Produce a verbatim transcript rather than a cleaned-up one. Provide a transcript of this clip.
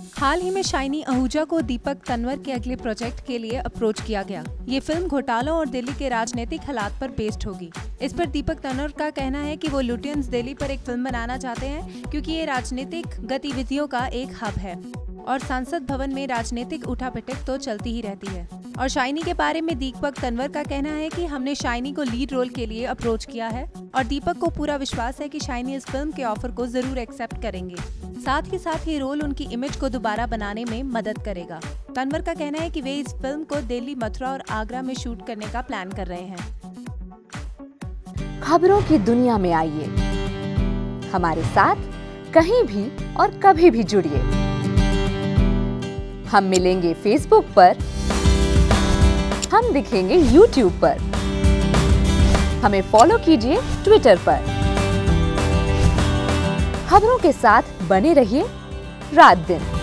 हाल ही में शाइनी आहूजा को दीपक तन्वर के अगले प्रोजेक्ट के लिए अप्रोच किया गया। ये फिल्म घोटालों और दिल्ली के राजनीतिक हालात पर बेस्ड होगी। इस पर दीपक तन्वर का कहना है कि वो लुटियंस दिल्ली पर एक फिल्म बनाना चाहते हैं, क्योंकि ये राजनीतिक गतिविधियों का एक हब है और संसद भवन में राजनीतिक उठापटक तो चलती ही रहती है। और शाइनी के बारे में दीपक तन्वर का कहना है कि हमने शाइनी को लीड रोल के लिए अप्रोच किया है और दीपक को पूरा विश्वास है कि शाइनी इस फिल्म के ऑफर को जरूर एक्सेप्ट करेंगे। साथ ही साथ ये रोल उनकी इमेज को दोबारा बनाने में मदद करेगा। तन्वर का कहना है कि वे इस फिल्म को दिल्ली, मथुरा और आगरा में शूट करने का प्लान कर रहे हैं। खबरों की दुनिया में आइए, हमारे साथ कहीं भी और कभी भी जुड़िए। हम मिलेंगे फेसबुक पर, हम दिखेंगे यूट्यूब पर, हमें फॉलो कीजिए ट्विटर पर। खबरों के साथ बने रहिए रात दिन।